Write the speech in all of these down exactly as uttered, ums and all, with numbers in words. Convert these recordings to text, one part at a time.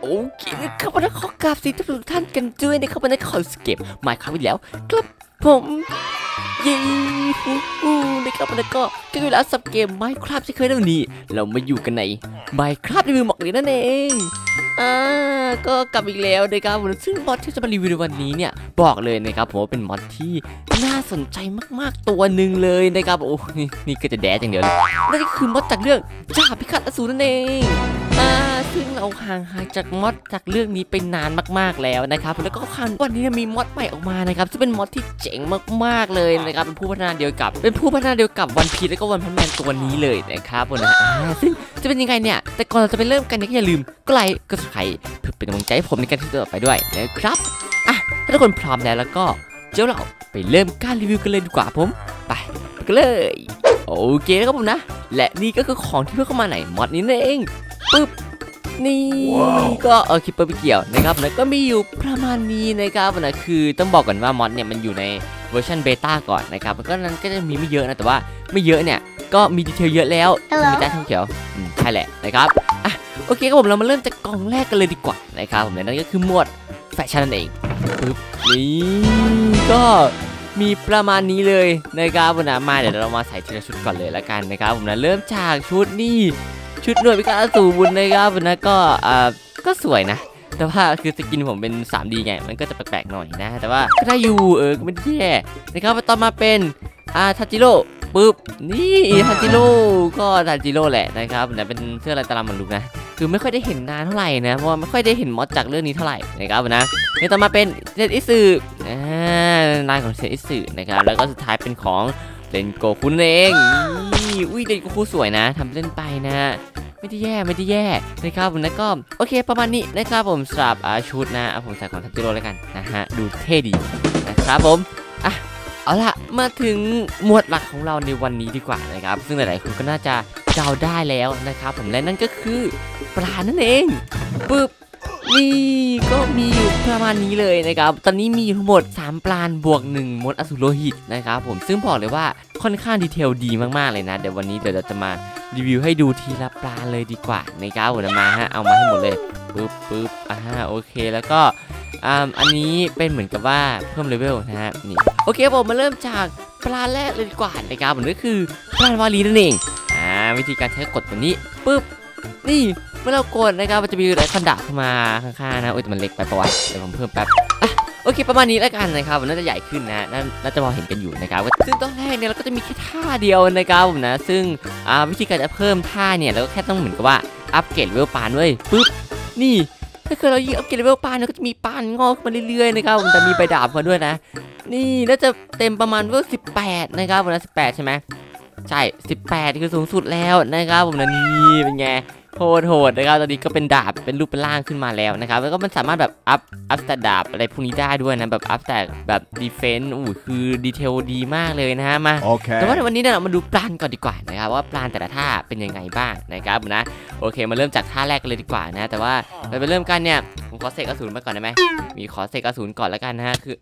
โอเคนะครับวันนี้ขอกราบสวัสดีทุกท่านกันด้วยนะครับวันนี้ขอสเก็ปมาครั้งที่แล้วครับผมยี่ฮูฮูนะครับวันนี้ก็ก็เวลาสับเกมไมค์ครับที่เคยเล่นนี้เรามาอยู่กันในไมค์ครับรีวิวหมอกเลยนั่นเองอ่าก็กลับอีกแล้วนะครับซึ่งมอดที่จะมารีวิวในวันนี้เนี่ยบอกเลยนะครับผมว่าเป็นมอดที่น่าสนใจมากๆตัวหนึ่งเลยนะครับโอ้นี่นี่ก็จะแดดอย่างเดียวเลยนั่นก็คือมอดจากเรื่องจ่าพิฆาตอสูรนั่นเองอ่าซึ่งเราห่างหายจากมอดจากเรื่องนี้ไปนานมากๆแล้วนะครับแล้วก็ครั้งวันนี้มีมอดใหม่ออกมานะครับซึ่งเป็นมอดที่เจ๋งมากๆเลยนะครับเป็นผู้พัฒนาเดียวกับเป็นผู้พัฒนาเดียวกับวันพีและก็วันพันแมนตัวนี้เลยนะครับผมนะอ่าซึ่งจะเป็นยังไงเนี่ยแต่ก่อนเราจะไปเริ่มกันเนี่ยอย่าลืมก็ไลค์ก็สไครป์เพื่อเป็นกำลังใจให้ผมในการที่จะต่อไปด้วยนะครับอ่ะถ้าทุกคนพร้อมแล้วแล้วก็เจ้าเราไปเริ่มการรีวิวกันเลยดีกว่าผมไปไปกันเลยโอเคนะครับผมนะและนี่ก็คือของที่เพิ่งเข้ามาในมอดนี้นั่นเองปึ๊บนี่ wow. ก็เออคิปเปอร์ไปเกี่ยวนะครับแล้วก็มีอยู่ประมาณนี้นะครับนะคือต้องบอกก่อนว่ามอดเนี่ยมันอยู่ในเวอร์ชันเบต้าก่อนนะครับแล้วก็นั้นก็จะมีไม่เยอะนะแต่ว่าไม่เยอะเนี่ยก็มีดีเทลเยอะแล้วมีด้านเขียวอืมใช่แหละนะครับอ่ะโอเคครับผมเรามาเริ่มจากกล่องแรกกันเลยดีกว่านะครับผมนั่นก็คือหมวดแฟชั่นนั่นเองปึ๊บนี่ก็มีประมาณนี้เลยนะครับผมนะมาเดี๋ยวเรามาใส่ทีละชุดก่อนเลยละกันนะครับผมนะเริ่มจากชุดนี่ชุดหน่วยพิฆาตอสูรนะครับผมนะก็อ่าก็สวยนะแต่ว่าคือสกินผมเป็น ทรี ดี ไงมันก็จะแปลกๆหน่อยนะแต่ว่าก็ได้อยู่เออก็ไม่แย่นะครับต่อมาเป็นอ่าทัจิโร่ปึ๊บนี่ทัจิโร่ก็ทัจิโร่แหละนะครับนะเป็นเสื้อลายตารางมันลุกนะคือไม่ค่อยได้เห็นนานเท่าไหร่นะเพราะว่าไม่ค่อยได้เห็นมอดจากเรื่องนี้เท่าไหร่นะครับนะนี่ต่อมาเป็นเซตอิสึอ่านายของเซตอิสึนะครับแล้วก็สุดท้ายเป็นของเลนโกคุเองนี่อุ้ยเลนโกคุสวยนะทำเล่นไปนะไม่ได้แย่ไม่ได้แย่นะครับผมแล้วก็โอเคประมาณนี้นะครับผมสำหรับชุดนะผมใส่ของทัจิโร่แล้วกันนะฮะดูเท่ดีนะครับผมอ่ะเอาล่ะมาถึงหมวดหลักของเราในวันนี้ดีกว่านะครับซึ่งหลายๆคนก็น่าจะเดาได้แล้วนะครับผมและนั่นก็คือปลานั่นเองปึ๊บนี่ก็มีอยู่ประมาณนี้เลยนะครับตอนนี้มีทั้งหมดสามปลาบวกหนึ่งมดอสูรโลหิตนะครับผมซึ่งบอกเลยว่าค่อนข้างดีเทลดีมากๆเลยนะเดี๋ยววันนี้เดี๋ยวเราจะมารีวิวให้ดูทีละปลาเลยดีกว่านะครับผมมาฮะเอามาให้หมดเลยปึ๊บปึ๊บอ่าโอเคแล้วก็อ่าอันนี้เป็นเหมือนกับว่าเพิ่มเลเวลนะฮะนี่โอเคผมมาเริ่มจากปลาแรกเลยดีกว่านะครับผมก็คือปลาวาลีนั่นเองอ่าวิธีการใช้กดตัวนี้ปึ๊บนี่เมื่อเรากดนะครับมันจะมีอะไรคันดาบขึ้นมาข้างๆนะโอ้ยแต่มันเล็กไปปะวะเดี๋ยวผมเพิ่มแป๊บอ่ะโอเคประมาณนี้แล้วกันนะครับมันน่าจะใหญ่ขึ้นนะน่าจะพอเห็นกันอยู่นะครับซึ่งตอนแรกเนี่ยเราก็จะมีแค่ท่าเดียวนะครับผมนะซึ่งอ่าวิธีการจะเพิ่มท่าเนี่ยเราก็แค่ต้องเหมือนกับว่าอัปเกรดเลเวลปานด้วยปึ๊บนี่ถ้าเกิดเรายิ่งอัปเกรดเลเวลปานเนี่ยก็จะมีปานงอกมาเรื่อยๆนะครับผมจะมีใบดาบมาด้วยนะนี่น่าจะเต็มประมาณเลเวลสิบแปดนะครับผมนะสิบแปดใช่ไหมใช่สิบแปดคือสูงสุดแล้วนะครับผมนะนี่เป็นไงโหดโหดนะครับตอนนี้ก็เป็นดาบเป็นรูปเป็นร่างขึ้นมาแล้วนะครับแล้วก็มันสามารถแบบอัพอัพสแตทดาบอะไรพวกนี้ได้ด้วยนะแบบอัพสแตทแบบดีเฟนส์อู้คือดีเทลดีมากเลยนะฮะมา okay. แต่ว่าในวันนี้เนี่ยเรามาดูปลานก่อนดีกว่านะครับว่าปลานแต่ละท่าเป็นยังไงบ้างนะครับนะโอเคมาเริ่มจากท่าแรกกันเลยดีกว่านะแต่ว่าเราไปเริ่มกันเนี่ยผมขอเสกอสูรมาก่อนได้ไหมมีขอเสกอสูรก่อนแล้วกันนะฮะคือ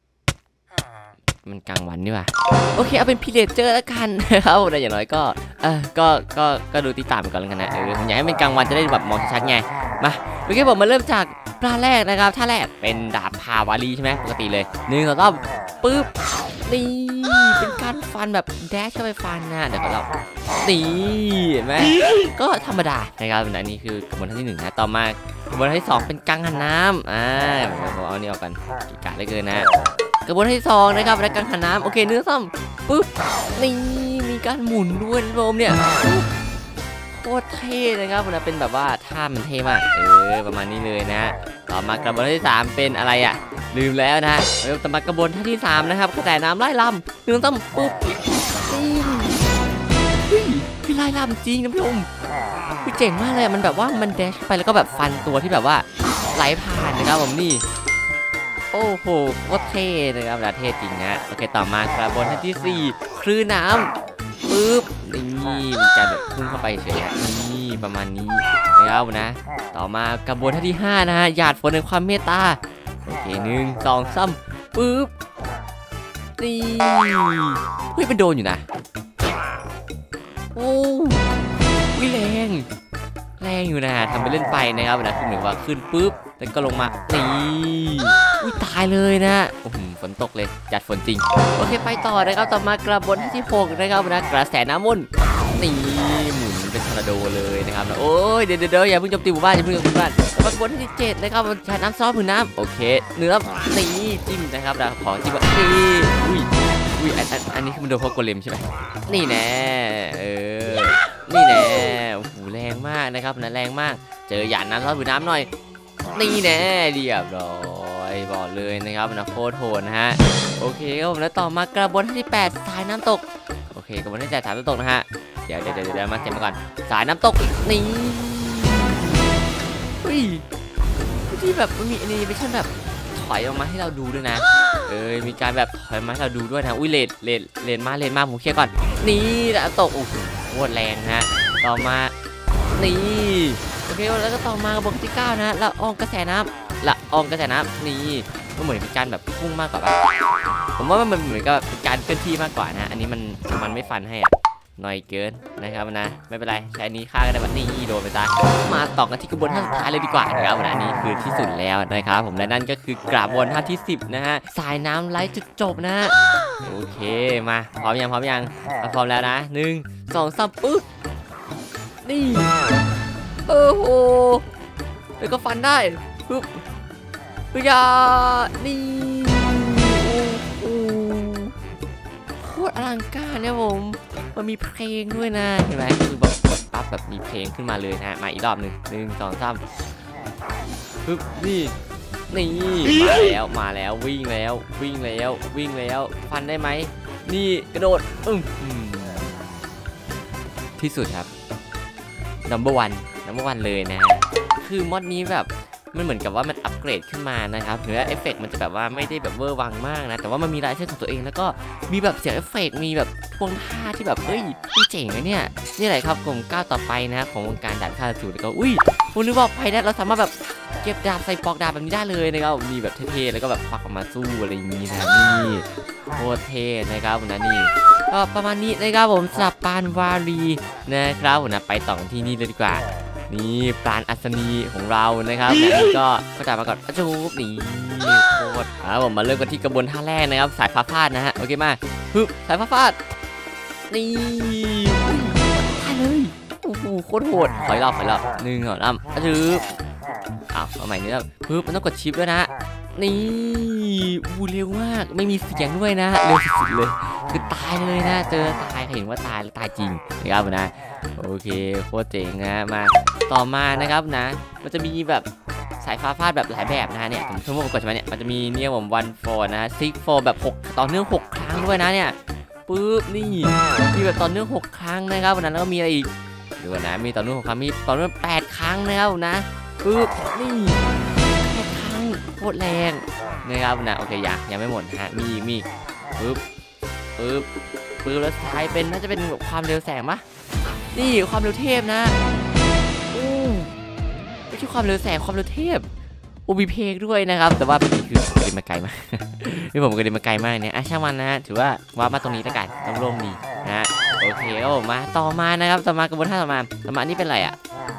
มันกลางวันนี่ว่ะโอเคเอาเป็นพีเรเจอร์แล้วกันนะครับแต่อย่างน้อยก็เออก็ก็ก็ดูติดตามไปก่อนแล้วกันนะเออผมอยากให้เป็นกลางวันจะได้แบบมองชัดๆไงมาโอเคผมมาเริ่มจากปลาแรกนะครับท่าแรกเป็นดาบพาวาลีใช่ไหมปกติเลยหนึ่งสองสามปึ๊บนี่เป็นการฟันแบบแดชเข้าไปฟันนะเดี๋ยวเรานี่เห็นไหมก็ธรรมดานะครับอันนี้คือกระบวนท่าที่หนึ่งนะต่อมากระบวนท่าที่สองเป็นกังหันน้ำอ่าผมเอานี่ออกกันกีกาได้เกินนะกระบวนท่าที่สองนะครับและกังหันน้ำโอเคเนื้อซ้ำปึ๊บนี่มีการหมุนด้วยนะผมเนี่ยโคตรเท่นะครับมันเป็นแบบว่าท่ามันเท่มากเออประมาณนี้เลยนะต่อมากระบวนท่าที่สามเป็นอะไรอ่ะลืมแล้วนะต่อมากระบวนท่าที่สามนะครับกระแสน้ำไล่ลำเนื้อซ้ำปึ๊บนี่พี่ไล่ลำจริงนะพี่อมพี่เจ๋งมากเลยมันแบบว่ามันแดชไปแล้วก็แบบฟันตัวที่แบบว่าไหลผ่านนะครับผมนี่โอ้โหโคตรเท่นะครับนะเท่จริงนะโอเคต่อมากระบวนท่าที่สี่คลื่นน้ำปึ๊บนี่มันจะแบบพุ่งเข้าไปเฉยๆนี่ประมาณนี้นะครับนะต่อมากระบวนท่าที่ห้านะฮะหยาดฝนในความเมตตาโอเคหนึ่งสองสามปึ๊บนี่เฮ้ยมันโดนอยู่นะโอ้วิแรงแรงอยู่นะทำไปเล่นไปนะครับนะคือเหมือนว่าขึ้นปุ๊บแล้วก็ลงมานี่อุ้ยตายเลยนะโอ้โหฝนตกเลยจัดฝนจริงโอเคไปต่อนะครับต่อมากระบวนที่หกนะครับนะกระแสน้ำวนนี่หมุนเป็นทอร์นาโดเลยนะครับโอ้ยเดี๋ยวเดี๋ยวอย่าเพิ่งโจมตีหมู่บ้านอย่าเพิ่งโจมตีหมู่บ้านกระบวนที่เจ็ดนะครับใช้น้ำซอสผืนน้ำโอเคเนื้อนี่จิ้มนะครับนะขอจิ้มนี่อุ้ยอุ้ยอันอันอันนี้คือมันโดนเพราะโกเลมใช่ไหมนี่แน่เออนี่แน่โอ้โหแรงมากนะครับนะแรงมากเจอหยาดน้ำซอสผืนน้ำหน่อยนี่แน่เรียบร้อยบอกเลยนะครับนะโคตรโหดนะฮะโอเคครับผมแล้วต่อมากระบวนที่แปดสายน้ำตกโอเคกระบวนที่แปดสายน้ำตกนะฮะเดี๋ยวเดี๋ยวเดี๋ยวมาเต็มก่อนสายน้ำตกนี่เฮ้ยที่แบบมันมีแอนิเมชั่นแบบถอยออกมาให้เราดูด้วยนะเอ้ยมีการแบบถอยมาให้เราดูด้วยนะอุ้ยเลดเลดเลดมาเลดมาผมเคลียร์ก่อนนี่น้ำตกโอ้โหโคตรแรงฮะต่อมานี่โอเคแล้วก็ต่อมากระบวนที่เก้านะละอองกระแสน้ำละอองกระแสน้ำนี่ก็เหมือนเป็นการแบบพุ่งมากกว่าผมว่ามันเหมือนกับเป็นการเคลื่อนที่มากกว่านะอันนี้มันมันไม่ฟันให้อะหน่อยเกินนะครับนะไม่เป็นไรใช้นี้ฆ่ากันได้แบบนี้โดนไปซะมาต่อกันที่กระบวนท่าสุดท้ายเลยดีกว่านะครับนะนี่คือที่สุดแล้วนะครับผมและนั่นก็คือกระบวนท่าที่สิบนะฮะสายน้ำไร้จุดจบนะโอเคมาพร้อมยังพร้อมยังพร้อมแล้วนะหนึ่งสองสามปึ๊บนี่โอ้โหแล้วก็ฟันได้ปึ๊บปึ๊บยานี่โอ้โคตรอลังการเนี่ยผมมันมีเพลงด้วยนะเห็นไหมคือแบบกดปั๊บแบบมีเพลงขึ้นมาเลยนะมาอีกรอบหนึ่งหนึ่งสองสามปึ๊บนี่นี่มาแล้วมาแล้ววิ่งแล้ววิ่งแล้ววิ่งแล้วฟันได้ไหมนี่กระโดดอึ้งที่สุดครับ number one number one เลยนะคือมอดนี้แบบมันเหมือนกับว่ามันอัปเกรดขึ้นมานะครับหรือว่าเอฟเฟกต์มันจะแบบว่าไม่ได้แบบเวอร์วังมากนะแต่ว่ามันมีลายเส้นของตัวเองแล้วก็มีแบบเสียงเอฟเฟกต์มีแบบพวงท่าที่แบบเอ้ยเจ๋งนะเนี่ยนี่แหละครับกลุ่มก้าวต่อไปนะของวงการดาบฆ่าสูตรแล้วก็อุ้ยคุณนึกว่าไปได้เราสามารถแบบเก็บดาบใส่ปอกดาบแบบนี้ได้เลยนะครับมีแบบเท่ๆแล้วก็แบบควักออกมาสู้อะไรอย่างนี้นะนี่โคตรเท่นะครับนะนี่ก็ประมาณนี้นะครับผมสำหรับปานวารีนะครับผมนะไปต่อที่นี่เลยดีกว่านี่ปราณอัศนีของเรานะครับแล้วก็ก็จะมาก่อนจูบนี่โคตรอ่าผมมาเริ่มกันที่กระบวนท่าแรกนะครับสายฟ้าฟาดนะฮะโอเคมาฮึบสายฟ้าฟาดนี่ได้เลยโอ้โหโคตรโหดถอยรอบถอยรอบหนึ่งสองสามจูบอ้าวเอาใหม่นี่แล้วฮึบมันต้องกดชิปด้วยนะนี่อู้เร็วมากไม่มีเสียงด้วยนะเร็วสุดๆเลยคือตายเลยนะเจอตายเห็นว่าตายแล้วตายจริงนะครับนะโอเคโคตรเจ๋งนะมาต่อมานะครับนะมันจะมีแบบสายฟ้าฟาดแบบหลายแบบนะเนี่ยผมชั่วโมงก่อนใช่ไหมเนี่ยมันจะมีเนี่ยผมวันโฟร์นะซิกโฟร์แบบหกต่อเนื่องหกครั้งด้วยนะเนี่ยปุ๊บนี่มีแบบต่อเนื่องหกครั้งนะครับวันนั้นแล้วก็มีอะไรอีกดูนะมีต่อเนื่องหกครั้งมีต่อเนื่องแปดครั้งนะครับนะปุ๊บนี่แปดครั้งโคตรแรงนะครับนะโอเคยังยังไม่หมดนะฮะมีมีปุ๊บปุ๊บปุ๊บแล้วสุดท้ายเป็นน่าจะเป็นความเร็วแสงปะนี่ความเร็วเทพนะอู้ไม่ใช่ความเร็วแสงความเร็วเทพโอ้มีเพลงด้วยนะครับแต่ว่านี่คือผมกระดิ่งมาไกลมากนี่ผมกระดิ่งมาไกลมากเนี่ยอ่ะช่างมันนะถือว่าว่ามาตรงนี้แล้วกันต้องร่มดีนะโอเคครับผมมาต่อมานะครับต่อมากระบวนท่าต่อมาต่อมานี่เป็นอะไรอ่ะ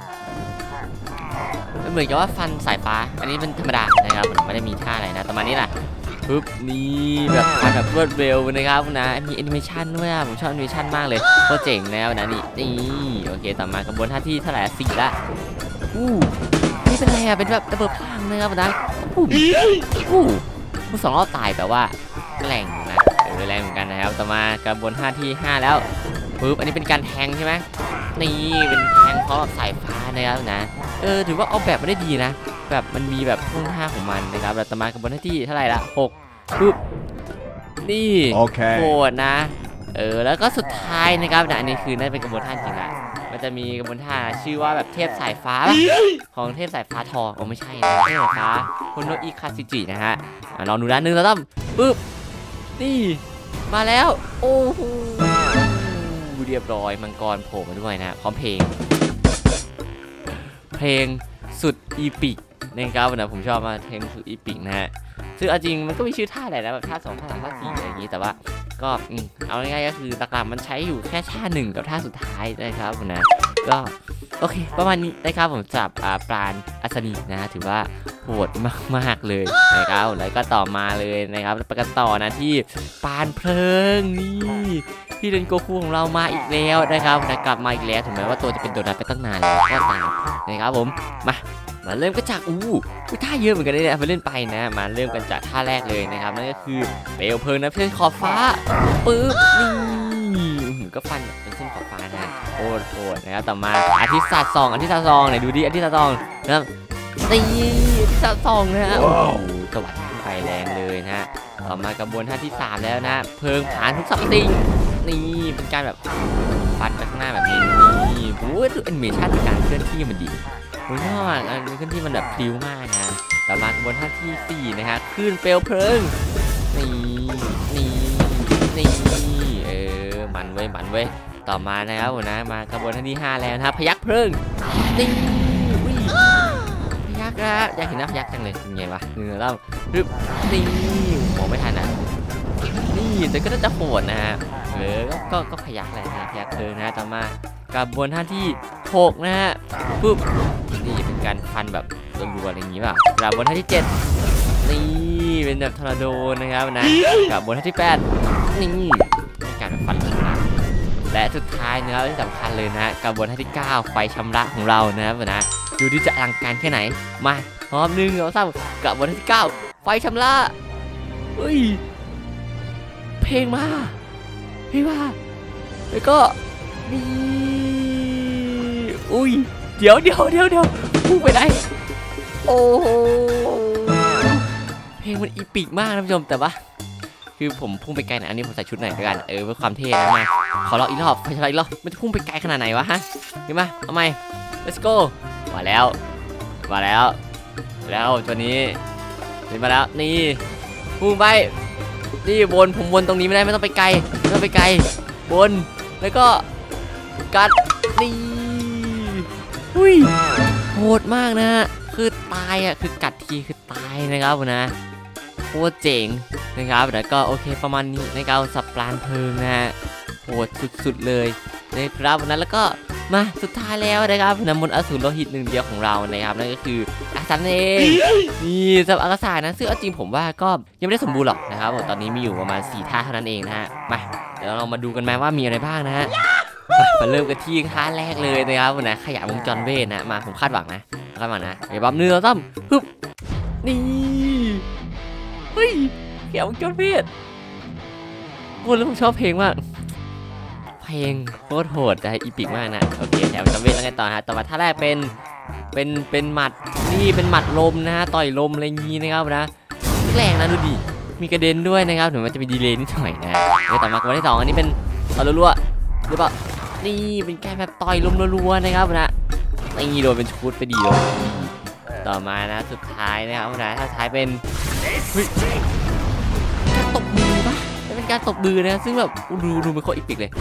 เหมือนกับว่าฟันสายฟ้าอันนี้เป็นธรรมดานะครับไม่ได้มีท่าอะไรนะต่อมานี่แหละปึ๊บนี่แบบแบบรวดเร็วนะครับนะมีแอนิเมชันด้วยผมชอบแอนิเมชันมากเลยโคตรเจ๋งแล้วนะนี่นี่โอเคต่อมากระบวนท่าที่เท่าไหร่สี่ละอู้นี่เป็นอะไรอ่ะเป็นแบบระเบิดพลังนะครับนะอู้อู้ผู้สองรอบตายแต่ว่าแรงนะเออแรงเหมือนกันนะครับต่อมากระบวนท่าที่ห้าแล้วปึ๊บอันนี้เป็นการแทงใช่ไหมนี่เป็นแทงเพราะสายฟ้านะครับนะเออถือว่าออกแบบมาได้ดีนะแบบมันมีแบบท่วงท่าของมันนะครับแล้วต่อมากระบวนท่าที่เท่าไหร่ละหกปึ๊บนี่โหดนะเออแล้วก็สุดท้ายนะครับนะอันนี้คือน่าจะเป็นกระบวนท่าจริงอะมันจะมีกระบวนท่าชื่อว่าแบบเทพสายฟ้าของเทพสายฟ้าทองโอ้ไม่ใช่นะเทพสายฟ้าคุณโนอิคาซิจินะฮะลองดูนะหนึ่งแล้วตั้มปึ๊บนี่มาแล้วโอ้โหเรียบร้อยมังกรโผล่มาด้วยนะพร้อมเพลงเพลงสุดอีปิกนะครับนะผมชอบมากเพลงสุดอีปิกนะฮะซึ่งจริงมันก็มีชื่อท่าแหละนะแบบท่าสองท่าสามท่าสี่อะไรอย่างนี้แต่ว่าก็เอาง่ายๆก็คือหลักๆมันใช้อยู่แค่ท่าหนึ่งกับท่าสุดท้ายนะครับนะก็โอเคประมาณนี้นะครับผมจับอ่าปราณอัศนีนะถือว่าโหดมากๆเลยนะครับแล้วก็ต่อมาเลยนะครับไปกันต่อนะที่ปานเพลิงนี่พี่เรนโกคูของเรามาอีกแล้วนะครับนะกลับมาอีกแล้วถึงแม้ว่าตัวจะเป็นโดนัทไปตั้งนานแล้วก็ตามนะครับผมมามาเริ่มกันจากอู้ท่าเยอะเหมือนกันเลยนะไปเล่นไปนะมาเริ่มกันจากท่าแรกเลยนะครับนั่นก็คือเปลวเพลิงนะเพื่อนขอบฟ้าปึ๊บนี่ก็ฟันเป็นเส้นขอบฟ้านะโคตรโหดนะครับต่อมาอาทิตย์ศาสตร์สองอาทิตย์ศาสตร์สองไหนดูดิอาทิตย์ศาสตร์สองนะครับนี่อาทิตย์ศาสตร์สองนะฮะโอ้โหสวัสดีไฟแรงเลยนะต่อมากระบวนท่าที่สามแล้วนะเพลิงผ่านทุกสัมติงนี่เป็นการแบบฟันไปข้างหน้าแบบนี้นี่โอ้ยดูแอนิเมชั่นในการเคลื่อนที่มันดีผมชอบอ่ะการเคลื่อนที่มันแบบพลิ้วมากนะต่อมากระบวนท่าที่สี่นะฮะคลื่นเปลวเพลิงนี่นี่นี่เออมันเว้ยมันเว้ยต่อมานะครับผมนะมากระบวนท่าที่ห้าแล้วนะครับพยัคฆ์เพลิงนี่พยัคฆ์นะอยากเห็นนะพยัคฆ์จังเลยยังไงวะหนึ่งรอบรึบนี่มองไม่ทันอ่ะนี่แต่ก็น่าจะโหดนะฮะเออก็ก็พยัคฆ์แหละนะพยัคฆ์เพลิงนะต่อมากระบวนท่าที่หกนะฮะปุ๊บนี่เป็นการฟันแบบรัวๆอะไรอย่างงี้ป่ะกระบวนท่าที่เจ็ดนี่เป็นแบบทอร์นาโดนะครับนะกระบวนท่าที่แปดนี่เป็นการฟันข้างหน้าและสุดท้ายนะครับที่สำคัญเลยนะกระบวนท่าที่เก้าไฟชำระของเรานะครับนะดูที่จะอลังการแค่ไหนมาพร้อมหนึ่งสองสามกระบวนท่าที่เก้าไฟชำระเฮ้ยเพลงมาเพลงมาแล้วก็นี่อุ้ยเดี๋ยวเดี๋ยวเดี๋ยวเดี๋ยวพุ่งไปได้โอ้โหเพลงมันอีปิกมากนะผู้ชมแต่ว่าคือผมพุ่งไปไกลนะอันนี้ผมใส่ชุดไหนด้วยกันเออเพื่อความเท่นะมาขอลองอีกรอบไปอีกรอบมันจะพุ่งไปไกลขนาดไหนวะฮะเห็นไหมเอาไหม let's go มาแล้วมาแล้วแล้วตัวนี้นี่มาแล้วนี่พุ่งไปนี่บนผมบนตรงนี้ไม่ได้ไม่ต้องไปไกลไม่ต้องไปไกลบนแล้วก็กัดนี่อุ้ยโหดมากนะฮะคือตายอ่ะคือกัดทีคือตายนะครับนะโคตรเจ๋งนะครับแล้วก็โอเคประมาณนี้ในการสับปลานเพลิงนะฮะโหดสุดๆเลยนะครับวันนั้นแล้วก็มาสุดท้ายแล้วนะครับน้ำมนต์อสูรโลหิตหนึ่งเดียวของเรานะครับนั่นก็คืออาซันเองนี่สำหรับอากาศนะซึ่งเอาจริงผมว่าก็ยังไม่ได้สมบูรณ์หรอกนะครับตอนนี้มีอยู่ประมาณสี่ท่าเท่านั้นเองนะฮะมาเดี๋ยวเรามาดูกันไหมว่ามีอะไรบ้างนะฮะมาเริ่มกันที่ท่าแรกเลยนะครับนะขยะวงจรเวทนะมาผมคาดหวังนะคาดหวังนะไอ้บ๊อบเนื้อต้อมฮึบนี่เฮ้ยขยะวงจรเวทพูดแล้วผมชอบเพลงมากเพลงโคตรโหดแต่อีปิกมากนะโอเคแถวจำเวทแล้วไงต่อฮะต่อมาท่าแรกเป็นเป็นเป็นหมัดนี่เป็นหมัดลมนะฮะต่อยลมอะไรงี้นะครับนะแรงนะดูดิมีกระเด็นด้วยนะครับถึงมันจะมีดีเลย์นิดหน่อยนะแล้วต่อมาคนที่สองอันนี้เป็นต่อยรัวๆหรือเปล่านี่เป็นแค่แบบต่อยลมรัวๆนะครับนะนี่โดนเป็นชุดไปดีเลยต่อมานะสุดท้ายนะครับนะท่าท้ายเป็นการตบมือปะเป็นการตบมือนะซึ่งแบบดูดูเป็นโคตรอีปิกเลย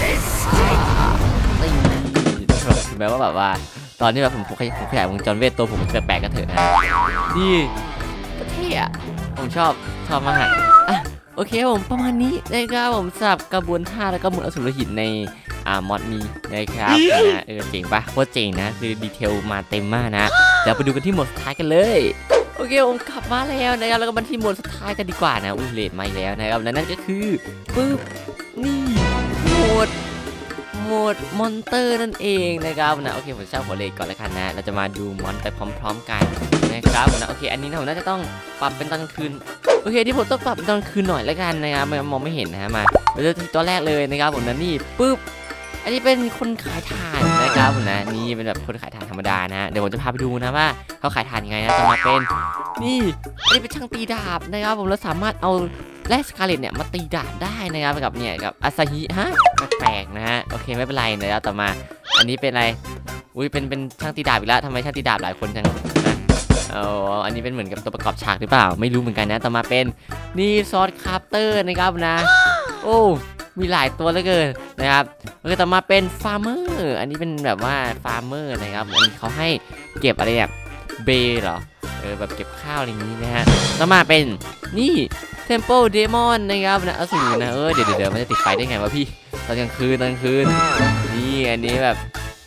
ถึงแม้ว่าแบบว่าตอนนี้แบบผมผมขยายวงจรเวทตัวผมแปลกๆกันเถอะนะนี่ก็เท่อะผมชอบชอบมากอ่ะโอเคผมประมาณนี้นะครับผมสับกระบวนท่าแล้วก็มนต์อสูรหินในอ่ามอดนี้นะครับนะเออเจ๋งปะโคตรเจ๋งนะคือดีเทลมาเต็มมากนะเดี๋ยวไปดูกันที่โหมดสุดท้ายกันเลยโอเคผมกลับมาแล้วนะครับแล้วก็มาที่โหมดสุดท้ายกันดีกว่านะอุ้ยเลดมาแล้วนะครับนั่นก็คือปึ๊บนี่โหมดโหมดมอนเตอร์นั่นเองนะครับนะโอเคผมเช่าหัวเลดก่อนแล้วกันนะเราจะมาดูมอนไปพร้อมๆกันนะครับนะโอเคอันนี้ผมน่าจะต้องปรับเป็นตอนกลางคืนโอเคที่ผมต้องปรับเป็นตอนกลางคืนหน่อยแล้วกันนะครับมันมองไม่เห็นนะมาเราจะที่ตัวแรกเลยนะครับผมนะนี่ปึ๊บอันนี้เป็นคนขายถ่านนะครับผมนะนี่เป็นแบบคนขายถ่านธรรมดานะเดี๋ยวผมจะพาไปดูนะว่าเขาขายถ่านยังไงนะจะมาเป็นนี่อันนี้เป็นช่างตีดาบนะครับผมเราสามารถเอาแร่สกาเลตเนี่ยมาตีดาบได้นะครับกับเนี่ยกับอาซาฮิฮะแปลกๆนะฮะโอเคไม่เป็นไรนะครับต่อมาอันนี้เป็นอะไรอุ้ยเป็นเป็นช่างตีดาบอีกแล้วทำไมช่างตีดาบหลายคนจังนะอ๋ออันนี้เป็นเหมือนกับตัวประกอบฉากหรือเปล่าไม่รู้เหมือนกันนะต่อมาเป็นนี่ซอสคราฟเตอร์นะครับนะโอ้มีหลายตัวเหลือเกินนะครับแล้วก็ต่อมาเป็นฟาร์มเมอร์อันนี้เป็นแบบว่าฟาร์มเมอร์นะครับอันนี้เขาให้เก็บอะไรแบบเบย์เหรอเออแบบเก็บข้าวอะไรอย่างนี้นะฮะต่อมาเป็นนี่เทมเพิลเดมอนนะครับนะอสูรนะเออเดี๋ยวเดี๋ยวมันจะติดไฟได้ไงวะพี่ตอนกลางคืนตอนกลางคืนนี่อันนี้แบบ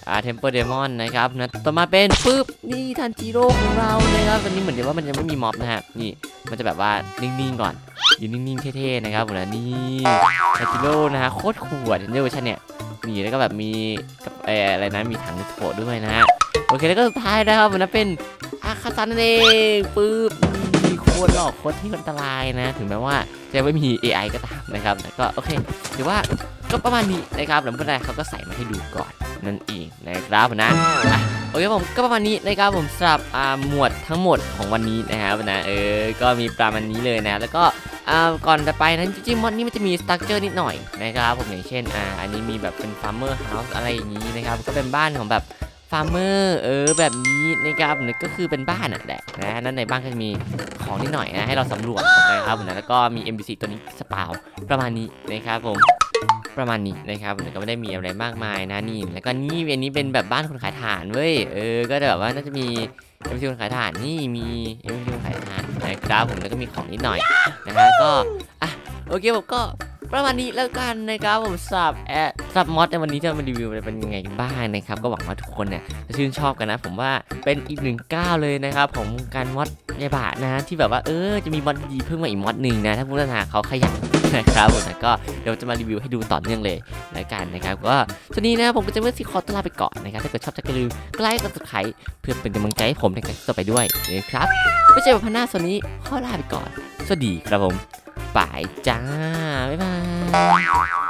อ่าเทมเปอร์เดมอนนะครับนะต่อมาเป็นปึ๊บนี่ทันจิโร่ของเรานะครับตอนนี้เหมือนเดี๋ยวว่ามันยังไม่มีม็อบนะฮะนี่มันจะแบบว่านิ่งๆก่อนยืนนิ่งๆเท่ๆนะครับผมนะนี่ทันจิโร่นะฮะโคตรขวดในเวอร์ชันเนี่ยนี่แล้วก็แบบมีกับอะไรนะมีถังโถด้วยนะฮะโอเคแล้วก็สุดท้ายนะครับผมนะเป็นอาคาซันนั่นเองปึ๊บมีโคตรหลอกโคตรที่อันตรายนะถึงแม้ว่าจะไม่มี เอ ไอ ก็ตามนะครับแต่ก็โอเคถือว่าก็ประมาณนี้นะครับแล้วเมื่อไรเขาก็ใส่มาให้ดูก่อนนั่นเองนะครับนะโอเคผมก็ประมาณนี้นะครับผมสำหรับหมวดทั้งหมดของวันนี้นะครับนะเออก็มีประมาณนี้เลยนะแล้วก็ก่อนจะไปนั้นจริงๆมอดนี้มันจะมีสตรัคเจอร์นิดหน่อยนะครับผมอย่างเช่นอ่าอันนี้มีแบบเป็นฟาร์มเมอร์เฮาส์อะไรอย่างนี้นะครับก็เป็นบ้านของแบบฟาร์มเมอร์เออแบบนี้นะครับนี่ก็คือเป็นบ้านอ่ะแหละนะนั่นในบ้านก็จะมีของนิดหน่อยนะให้เราสำรวจนะครับนะแล้วก็มี เอ็ม บี ซี ตัวนี้สปาวประมาณนี้นะครับผมประมาณนี้นะครับผมก็ไม่ได้มีอะไรมากมายนะนี่แล้วก็นี่อันนี้เป็นแบบบ้านคนขายถ่านเว้ยเออก็จะแบบว่าน่าจะมี เอ็ม ซี คนขายถ่านนี่มี เอ็ม ซี คนขายถ่านนะครับผมแล้วก็มีของนิดหน่อยนะฮะก็อ่ะโอเคผมก็ประมาณนี้แล้วกันนะครับผมสับแอดสับมอดในวันนี้จะมารีวิวเป็นยังไงกันบ้างนะครับก็หวังว่าทุกคนเนี่ยจะชื่นชอบกันนะผมว่าเป็นอีกหนึ่งก้าวเลยนะครับผมการมอดยายบะนะที่แบบว่าเออจะมีมอดดีเพิ่มมาอีกมอดหนึ่งนะถ้าผู้พัฒนาเขาขยันนะครับผมก็เดี๋ยวจะมารีวิวให้ดูต่อเนื่องเลยแล้วกันนะครับก็ช่วงนี้นะผมก็จะเมื่อที่ขอตัวลาไปก่อนนะครับถ้าเกิดชอบอย่าลืมกดไลค์กดซับสไครป์เพื่อเป็นกำลังใจให้ผมในการต่อไปด้วยนะครับไม่ใช่แบบพันหน้าส่วนนี้ขอลาไปก่อนสวัสดีครับผมบายจ้าบ๊ายบาย